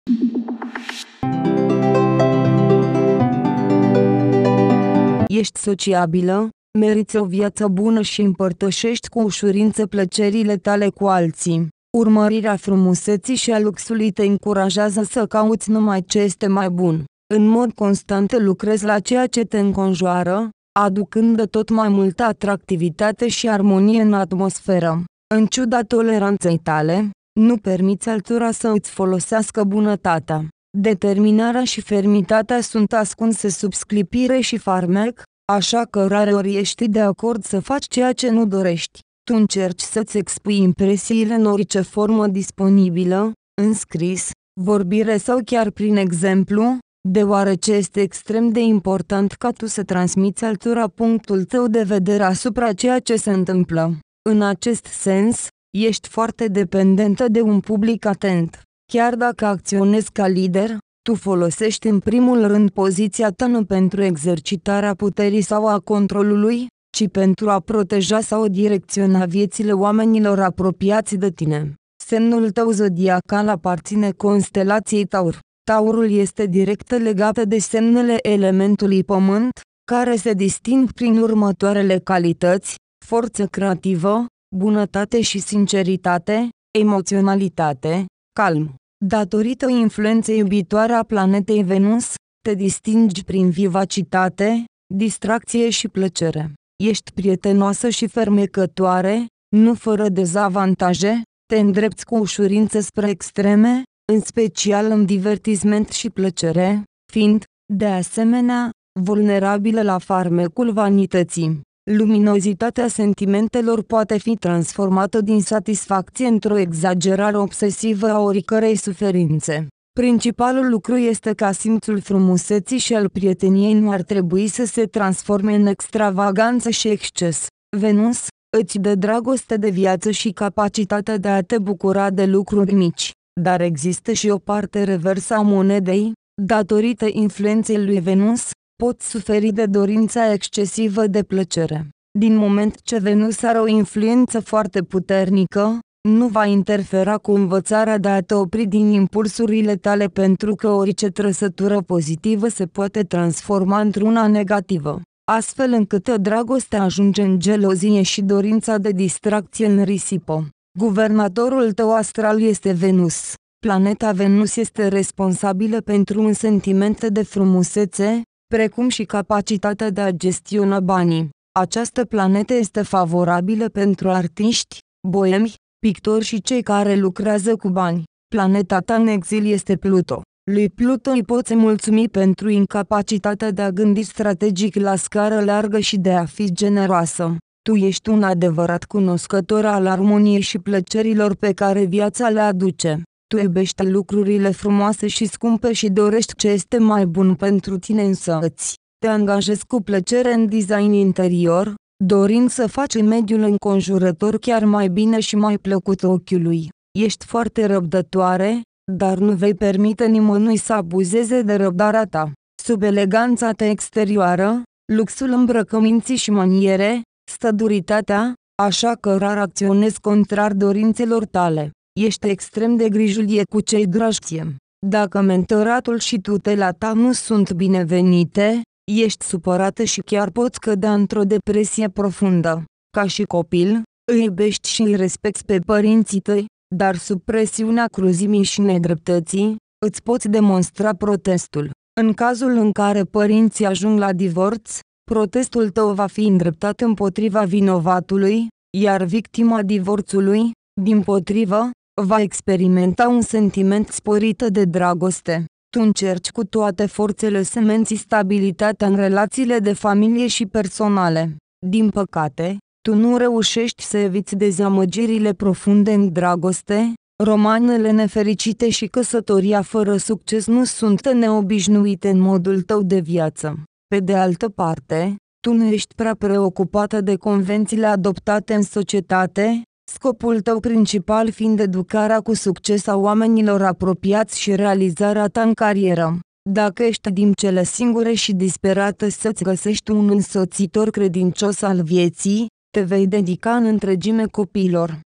Ești sociabilă, meriți o viață bună și împărtășești cu ușurință plăcerile tale cu alții. Urmărirea frumuseții și a luxului te încurajează să cauți numai ce este mai bun. În mod constant lucrezi la ceea ce te înconjoară, aducând tot mai multă atractivitate și armonie în atmosferă. În ciuda toleranței tale, nu permiți altora să îți folosească bunătatea. Determinarea și fermitatea sunt ascunse sub sclipire și farmec, așa că rareori ești de acord să faci ceea ce nu dorești. Tu încerci să-ți expui impresiile în orice formă disponibilă, în scris, vorbire sau chiar prin exemplu, deoarece este extrem de important ca tu să transmiți altora punctul tău de vedere asupra ceea ce se întâmplă. În acest sens, ești foarte dependentă de un public atent. Chiar dacă acționezi ca lider, tu folosești în primul rând poziția ta nu pentru exercitarea puterii sau a controlului, ci pentru a proteja sau direcționa viețile oamenilor apropiați de tine. Semnul tău zodiacal aparține constelației Taur. Taurul este direct legat de semnele elementului pământ, care se disting prin următoarele calități: forță creativă, bunătate și sinceritate, emoționalitate, calm. Datorită influenței iubitoare a planetei Venus, te distingi prin vivacitate, distracție și plăcere. Ești prietenoasă și fermecătoare, nu fără dezavantaje, te îndrepți cu ușurință spre extreme, în special în divertisment și plăcere, fiind, de asemenea, vulnerabilă la farmecul vanității. Luminozitatea sentimentelor poate fi transformată din satisfacție într-o exagerare obsesivă a oricărei suferințe. Principalul lucru este ca simțul frumuseții și al prieteniei nu ar trebui să se transforme în extravaganță și exces. Venus îți dă dragoste de viață și capacitatea de a te bucura de lucruri mici, dar există și o parte reversă a monedei. Datorită influenței lui Venus, poți suferi de dorința excesivă de plăcere. Din moment ce Venus are o influență foarte puternică, nu va interfera cu învățarea de a te opri din impulsurile tale, pentru că orice trăsătură pozitivă se poate transforma într-una negativă, astfel încât dragostea ajunge în gelozie și dorința de distracție în risipă. Guvernatorul tău astral este Venus. Planeta Venus este responsabilă pentru un sentiment de frumusețe, precum și capacitatea de a gestiona banii. Această planetă este favorabilă pentru artiști, boemi, pictori și cei care lucrează cu bani. Planeta ta în exil este Pluto. Lui Pluto îi poți mulțumi pentru incapacitatea de a gândi strategic la scară largă și de a fi generoasă. Tu ești un adevărat cunoscător al armoniei și plăcerilor pe care viața le aduce. Tu iubești lucrurile frumoase și scumpe și dorești ce este mai bun pentru tine însăți. Te angajezi cu plăcere în design interior, dorind să faci mediul înconjurător chiar mai bine și mai plăcut ochiului. Ești foarte răbdătoare, dar nu vei permite nimănui să abuzeze de răbdarea ta. Sub eleganța ta exterioară, luxul îmbrăcăminții și maniere, stă duritatea, așa că rar acționezi contrar dorințelor tale. Ești extrem de grijulie cu cei dragi ție. Dacă mentoratul și tutela ta nu sunt binevenite, ești supărată și chiar poți cădea într-o depresie profundă. Ca și copil, îi iubești și îi respecti pe părinții tăi, dar sub presiunea cruzimii și nedreptății, îți poți demonstra protestul. În cazul în care părinții ajung la divorț, protestul tău va fi îndreptat împotriva vinovatului, iar victima divorțului, dimpotrivă, va experimenta un sentiment sporit de dragoste. Tu încerci cu toate forțele să menții stabilitatea în relațiile de familie și personale. Din păcate, tu nu reușești să eviți dezamăgirile profunde în dragoste, romanele nefericite și căsătoria fără succes nu sunt neobișnuite în modul tău de viață. Pe de altă parte, tu nu ești prea preocupată de convențiile adoptate în societate, scopul tău principal fiind educarea cu succes a oamenilor apropiați și realizarea ta în carieră. Dacă ești din cele singure și disperată să-ți găsești un însoțitor credincios al vieții, te vei dedica în întregime copiilor.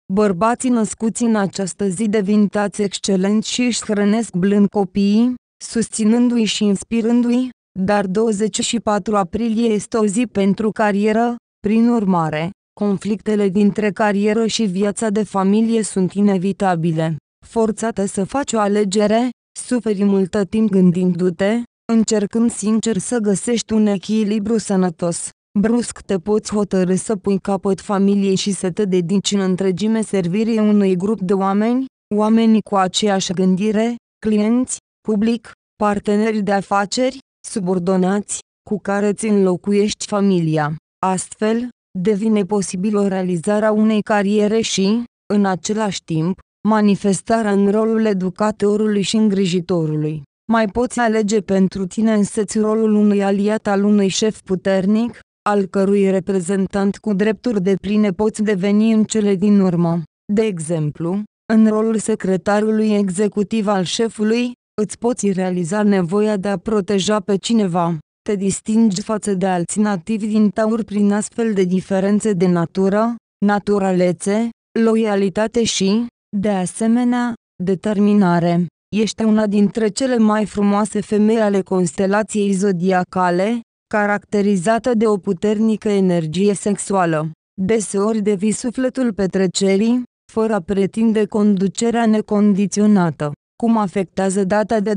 Bărbații născuți în această zi devin tați excelenți și își hrănesc blând copiii, susținându-i și inspirându-i, dar 24 aprilie este o zi pentru carieră, prin urmare, conflictele dintre carieră și viața de familie sunt inevitabile. Forțată să faci o alegere, suferi multă timp gândindu-te, încercând sincer să găsești un echilibru sănătos. Brusc te poți hotărî să pui capăt familiei și să te dedici în întregime servirii unui grup de oameni cu aceeași gândire, clienți, public, parteneri de afaceri, subordonați, cu care îți înlocuiești familia. Astfel, devine posibilă realizarea unei cariere și, în același timp, manifestarea în rolul educatorului și îngrijitorului. Mai poți alege pentru tine însăți rolul unui aliat al unui șef puternic, al cărui reprezentant cu drepturi depline poți deveni în cele din urmă. De exemplu, în rolul secretarului executiv al șefului, îți poți realiza nevoia de a proteja pe cineva. Te distingi față de alți nativi din Taur prin astfel de diferențe de natură, naturalețe, loialitate și, de asemenea, determinare. Ești una dintre cele mai frumoase femei ale constelației zodiacale, caracterizată de o puternică energie sexuală. Deseori devii sufletul petrecerii, fără a pretinde conducerea necondiționată. Cum afectează data de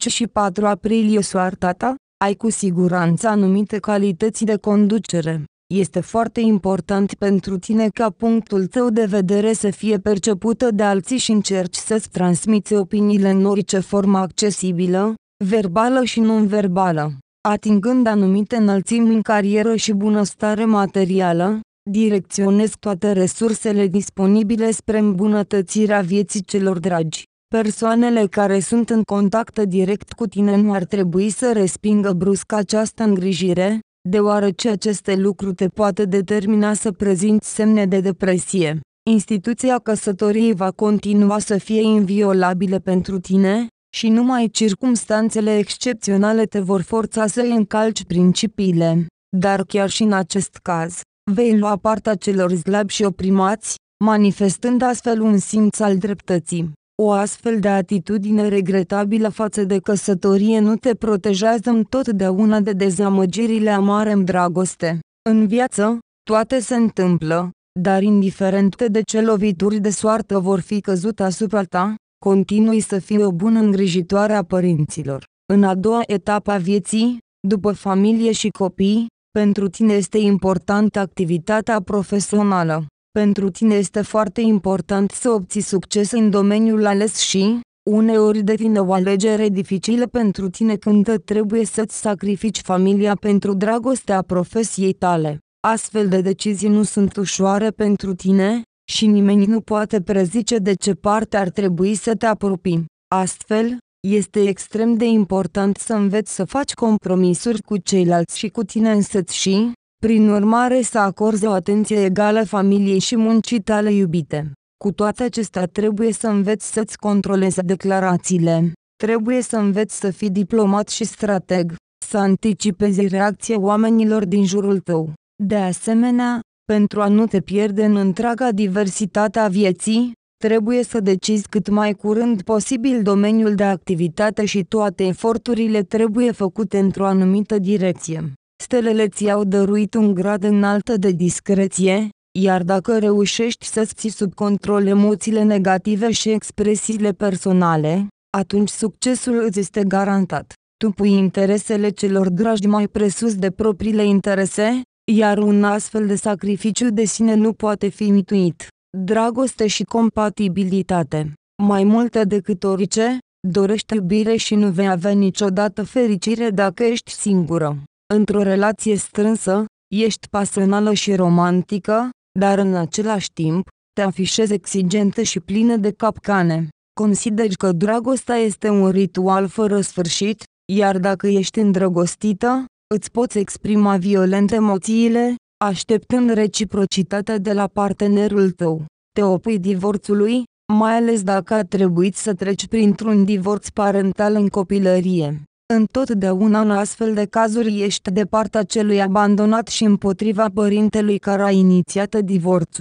24 aprilie soarta ta? Ai cu siguranță anumite calități de conducere. Este foarte important pentru tine ca punctul tău de vedere să fie percepută de alții și încerci să-ți transmiți opiniile în orice formă accesibilă, verbală și non-verbală. Atingând anumite înălțimi în carieră și bunăstare materială, direcționezi toate resursele disponibile spre îmbunătățirea vieții celor dragi. Persoanele care sunt în contact direct cu tine nu ar trebui să respingă brusc această îngrijire, deoarece aceste lucruri te poate determina să prezinți semne de depresie. Instituția căsătoriei va continua să fie inviolabilă pentru tine, și numai circumstanțele excepționale te vor forța să îi încalci principiile. Dar chiar și în acest caz, vei lua partea celor slabi și oprimați, manifestând astfel un simț al dreptății. O astfel de atitudine regretabilă față de căsătorie nu te protejează întotdeauna de dezamăgirile amare în dragoste. În viață, toate se întâmplă, dar indiferent de ce lovituri de soartă vor fi căzute asupra ta, continui să fii o bună îngrijitoare a părinților. În a doua etapă a vieții, după familie și copii, pentru tine este importantă activitatea profesională. Pentru tine este foarte important să obții succes în domeniul ales și, uneori devine o alegere dificilă pentru tine când trebuie să-ți sacrifici familia pentru dragostea profesiei tale. Astfel de decizii nu sunt ușoare pentru tine, și nimeni nu poate prezice de ce parte ar trebui să te apropii. Astfel, este extrem de important să înveți să faci compromisuri cu ceilalți și cu tine însăți și, prin urmare, să acorzi o atenție egală familiei și muncii tale iubite. Cu toate acestea trebuie să înveți să-ți controlezi declarațiile. Trebuie să înveți să fii diplomat și strateg, să anticipezi reacția oamenilor din jurul tău. De asemenea, pentru a nu te pierde în întreaga diversitate a vieții, trebuie să decizi cât mai curând posibil domeniul de activitate și toate eforturile trebuie făcute într-o anumită direcție. Stelele ți-au dăruit un grad înalt de discreție, iar dacă reușești să-ți ții sub control emoțiile negative și expresiile personale, atunci succesul îți este garantat. Tu pui interesele celor dragi mai presus de propriile interese, iar un astfel de sacrificiu de sine nu poate fi mituit. Dragoste și compatibilitate. Mai multe decât orice, dorești iubire și nu vei avea niciodată fericire dacă ești singură. Într-o relație strânsă, ești pasională și romantică, dar în același timp, te afișezi exigentă și plină de capcane. Consideri că dragostea este un ritual fără sfârșit, iar dacă ești îndrăgostită, îți poți exprima violent emoțiile, așteptând reciprocitatea de la partenerul tău. Te opui divorțului, mai ales dacă a trebuit să treci printr-un divorț parental în copilărie. Întotdeauna în astfel de cazuri ești de partea celui abandonat și împotriva părintelui care a inițiat divorțul.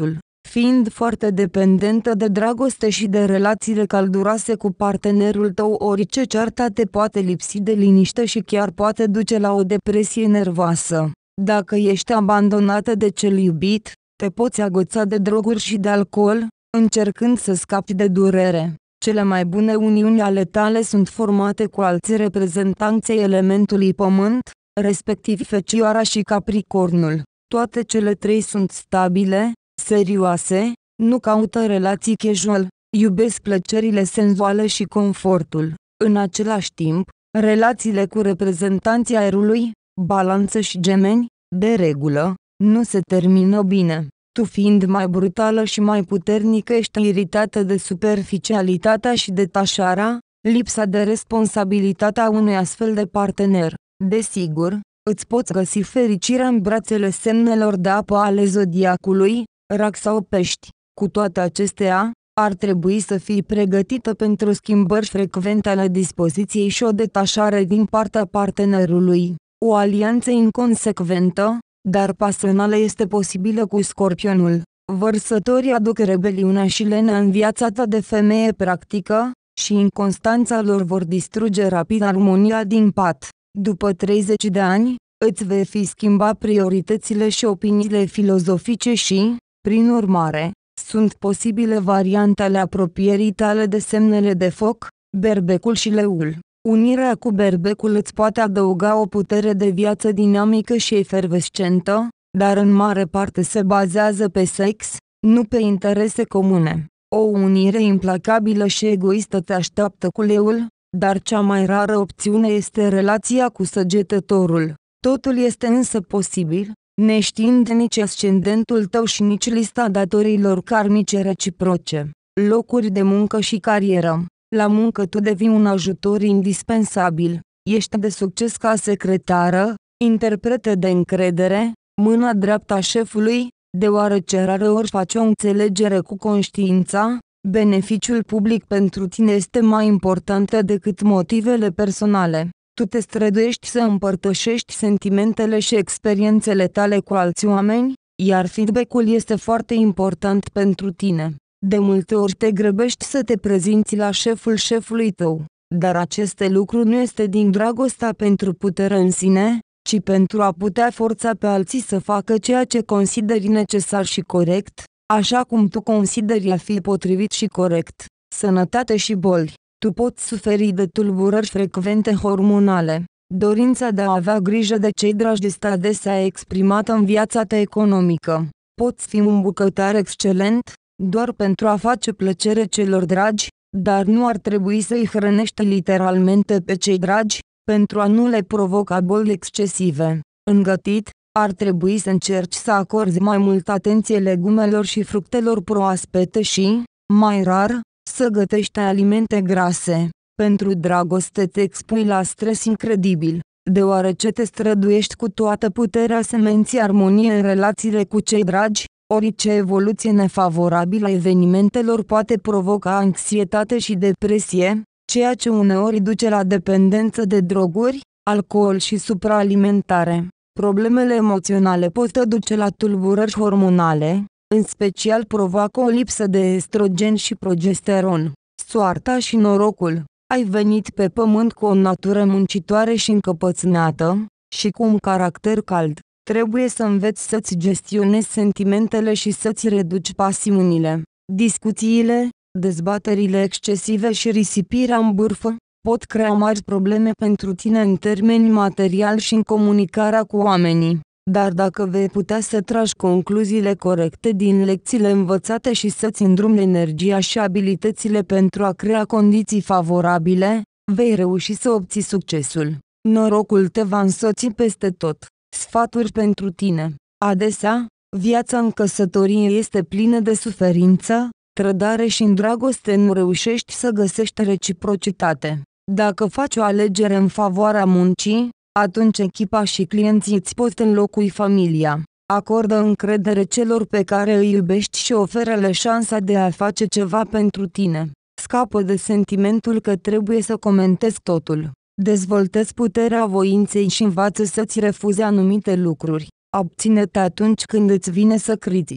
Fiind foarte dependentă de dragoste și de relațiile călduroase cu partenerul tău, orice ceartă te poate lipsi de liniște și chiar poate duce la o depresie nervoasă. Dacă ești abandonată de cel iubit, te poți agăța de droguri și de alcool, încercând să scapi de durere. Cele mai bune uniuni ale tale sunt formate cu alți reprezentanți ai elementului pământ, respectiv Fecioara și Capricornul. Toate cele trei sunt stabile, serioase, nu caută relații casual, iubesc plăcerile senzuale și confortul. În același timp, relațiile cu reprezentanții aerului, Balanță și Gemeni, de regulă, nu se termină bine. Tu fiind mai brutală și mai puternică, ești iritată de superficialitatea și detașarea, lipsa de responsabilitate a unui astfel de partener. Desigur, îți poți găsi fericirea în brațele semnelor de apă ale zodiacului, Rac sau Pești. Cu toate acestea, ar trebui să fii pregătită pentru schimbări frecvente ale dispoziției și o detașare din partea partenerului. O alianță inconsecventă, dar pasională este posibilă cu Scorpionul. Vărsătorii aduc rebeliunea și lenea în viața ta de femeie practică, și inconstanța lor vor distruge rapid armonia din pat. După 30 de ani, îți vei fi schimba prioritățile și opiniile filozofice și, prin urmare, sunt posibile variante ale apropierii tale de semnele de foc, Berbecul și Leul. Unirea cu Berbecul îți poate adăuga o putere de viață dinamică și efervescentă, dar în mare parte se bazează pe sex, nu pe interese comune. O unire implacabilă și egoistă te așteaptă cu Leul, dar cea mai rară opțiune este relația cu Săgetătorul. Totul este însă posibil, neștiind nici ascendentul tău și nici lista datoriilor karmice reciproce. Locuri de muncă și carieră. La muncă tu devii un ajutor indispensabil. Ești de succes ca secretară, interpretă de încredere, mâna dreaptă a șefului, deoarece rareori faci o înțelegere cu conștiința. Beneficiul public pentru tine este mai important decât motivele personale. Tu te străduiești să împărtășești sentimentele și experiențele tale cu alți oameni, iar feedback-ul este foarte important pentru tine. De multe ori te grăbești să te prezinți la șeful șefului tău, dar aceste lucruri nu este din dragostea pentru putere în sine, ci pentru a putea forța pe alții să facă ceea ce consideri necesar și corect, așa cum tu consideri a fi potrivit și corect. Sănătate și boli. Tu poți suferi de tulburări frecvente hormonale. Dorința de a avea grijă de cei dragi este adesea exprimată în viața ta economică. Poți fi un bucătar excelent, doar pentru a face plăcere celor dragi, dar nu ar trebui să îi hrănești literalmente pe cei dragi, pentru a nu le provoca boli excesive. În gătit, ar trebui să încerci să acorzi mai multă atenție legumelor și fructelor proaspete și, mai rar, să gătești alimente grase. Pentru dragoste te expui la stres incredibil, deoarece te străduiești cu toată puterea să menții armonie în relațiile cu cei dragi. Orice evoluție nefavorabilă a evenimentelor poate provoca anxietate și depresie, ceea ce uneori duce la dependență de droguri, alcool și supraalimentare. Problemele emoționale pot duce la tulburări hormonale, în special provoacă o lipsă de estrogen și progesteron. Soarta și norocul. Ai venit pe pământ cu o natură muncitoare și încăpățânată, și cu un caracter cald. Trebuie să înveți să-ți gestionezi sentimentele și să-ți reduci pasiunile. Discuțiile, dezbaterile excesive și risipirea în bârfă pot crea mari probleme pentru tine în termeni materiali și în comunicarea cu oamenii. Dar dacă vei putea să tragi concluziile corecte din lecțiile învățate și să-ți îndrumi energia și abilitățile pentru a crea condiții favorabile, vei reuși să obții succesul. Norocul te va însoți peste tot. Sfaturi pentru tine. Adesea, viața în căsătorie este plină de suferință, trădare și în dragoste nu reușești să găsești reciprocitate. Dacă faci o alegere în favoarea muncii, atunci echipa și clienții îți pot înlocui familia. Acordă încredere celor pe care îi iubești și oferă-le șansa de a face ceva pentru tine. Scapă de sentimentul că trebuie să comentezi totul. Dezvoltă-ți puterea voinței și învață să-ți refuzi anumite lucruri. Abține-te atunci când îți vine să critici.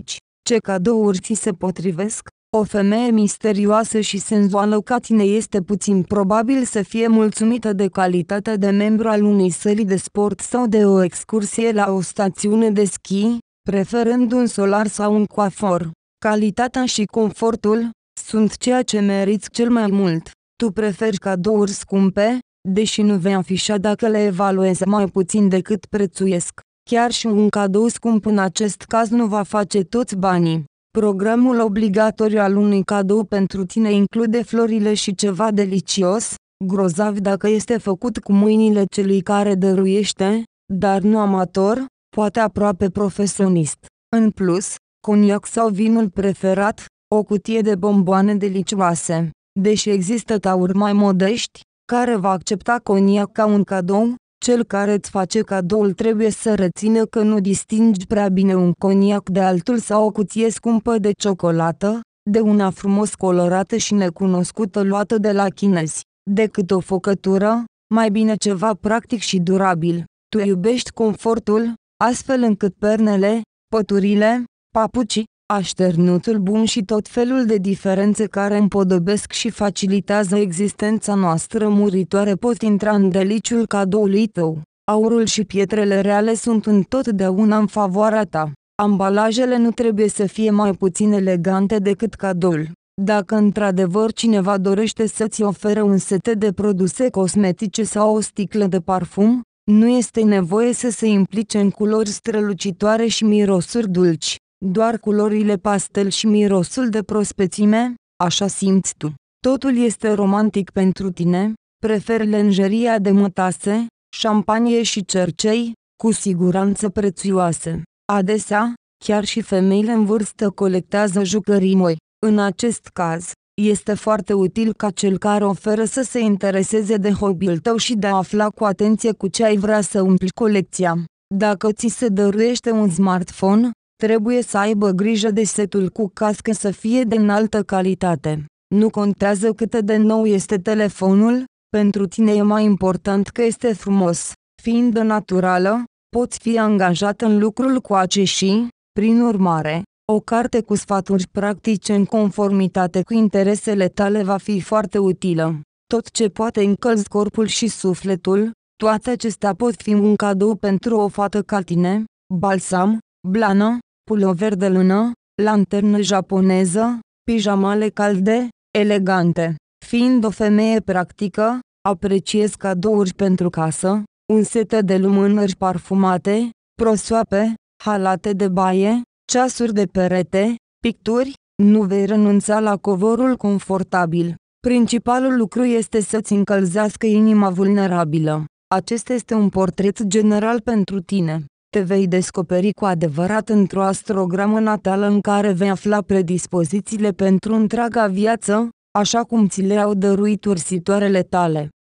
Ce cadouri ți se potrivesc? O femeie misterioasă și senzuală ca tine este puțin probabil să fie mulțumită de calitatea de membru al unei săli de sport sau de o excursie la o stațiune de schi, preferând un solar sau un coafor. Calitatea și confortul sunt ceea ce meriți cel mai mult. Tu preferi cadouri scumpe, deși nu vei afișa dacă le evaluezi mai puțin decât prețuiesc. Chiar și un cadou scump în acest caz nu va face toți banii. Programul obligatoriu al unui cadou pentru tine include florile și ceva delicios, grozav dacă este făcut cu mâinile celui care dăruiește, dar nu amator, poate aproape profesionist. În plus, coniac sau vinul preferat, o cutie de bomboane delicioase. Deși există tauri mai modești, care va accepta coniac ca un cadou, cel care îți face cadoul trebuie să rețină că nu distingi prea bine un coniac de altul sau o cutie scumpă de ciocolată, de una frumos colorată și necunoscută luată de la chinezi, decât o făcătură, mai bine ceva practic și durabil. Tu iubești confortul, astfel încât pernele, păturile, papucii, așternutul bun și tot felul de diferențe care împodobesc și facilitează existența noastră muritoare pot intra în deliciul cadoului tău. Aurul și pietrele reale sunt întotdeauna în favoarea ta. Ambalajele nu trebuie să fie mai puțin elegante decât cadoul. Dacă într-adevăr cineva dorește să-ți ofere un set de produse cosmetice sau o sticlă de parfum, nu este nevoie să se implice în culori strălucitoare și mirosuri dulci. Doar culorile pastel și mirosul de prospețime, așa simți tu. Totul este romantic pentru tine, preferi lenjeria de mătase, șampanie și cercei, cu siguranță prețioase. Adesea, chiar și femeile în vârstă colectează jucării moi. În acest caz, este foarte util ca cel care oferă să se intereseze de hobby-ul tău și de a afla cu atenție cu ce ai vrea să umpli colecția. Dacă ți se dăruiește un smartphone, trebuie să aibă grijă de setul cu cască să fie de înaltă calitate. Nu contează cât de nou este telefonul, pentru tine e mai important că este frumos. Fiind naturală, poți fi angajat în lucrul coace și, prin urmare, o carte cu sfaturi practice în conformitate cu interesele tale va fi foarte utilă. Tot ce poate încălzi corpul și sufletul, toate acestea pot fi un cadou pentru o fată ca tine: balsam, blană, pulover de lână, lanternă japoneză, pijamale calde, elegante. Fiind o femeie practică, apreciez cadouri pentru casă, un set de lumânări parfumate, prosoape, halate de baie, ceasuri de perete, picturi. Nu vei renunța la covorul confortabil. Principalul lucru este să-ți încălzească inima vulnerabilă. Acesta este un portret general pentru tine. Te vei descoperi cu adevărat într-o astrogramă natală în care vei afla predispozițiile pentru întreaga viață, așa cum ți le-au dăruit ursitoarele tale.